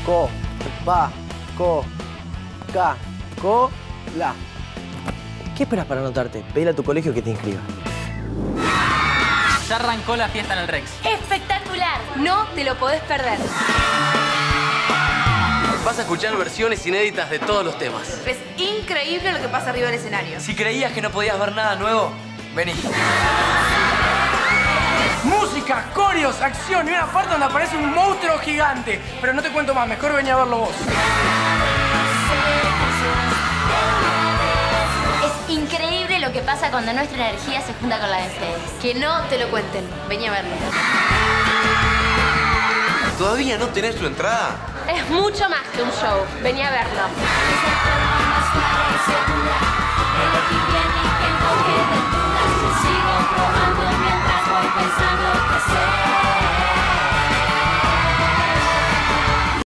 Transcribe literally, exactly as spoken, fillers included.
Co, pa, co, ca, co, la. ¿Qué esperas para anotarte? Pedile a tu colegio que te inscriba. Ya arrancó la fiesta en el Rex. ¡Espectacular! No te lo podés perder. Vas a escuchar versiones inéditas de todos los temas. Es increíble lo que pasa arriba del escenario. Si creías que no podías ver nada nuevo, vení. Música, coreos, acción y una parte donde aparece un monstruo gigante. Pero no te cuento más, mejor vení a verlo vos. Es increíble lo que pasa cuando nuestra energía se junta con la de ustedes. Que no te lo cuenten. Vení a verlo. ¿Todavía no tenés tu entrada? Es mucho más que un show. Vení a verlo. Elegir bien y que no quede